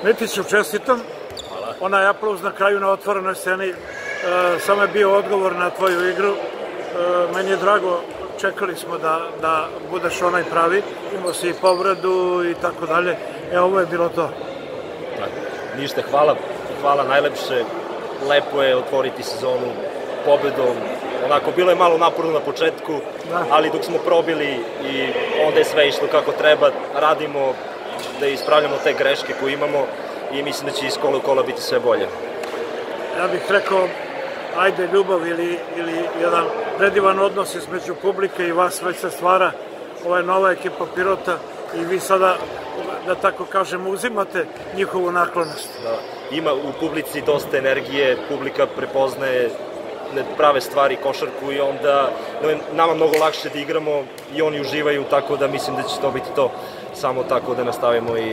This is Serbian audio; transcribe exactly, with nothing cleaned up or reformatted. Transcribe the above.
Mitiću, čestitam. Onaj aplauz na kraju na otvorenoj sceni samo je bio odgovor na tvoju igru. Meni je drago, čekali smo da budeš onaj pravi, imao si i povredu i tako dalje. E, ovo je bilo to. Ništa, hvala, hvala najlepše. Lepo je otvoriti sezonu pobedom. Onako, bilo je malo naporno na početku, ali dok smo probili i onda je sve išlo kako treba, radimo da ispravljamo te greške koje imamo i mislim da će iz kola u kola biti sve bolje. Ja bih rekao, ajde, ljubav ili jedan predivan odnos između publike i vas već se stvara, ova je nova ekipa Pirota i vi sada, da tako kažem, uzimate njihovu naklonost. Ima u publici dosta energije, publika prepoznaje prave stvari, košarku i onda nama mnogo lakše da igramo i oni uživaju, tako da mislim da će to biti to, samo tako da nastavimo i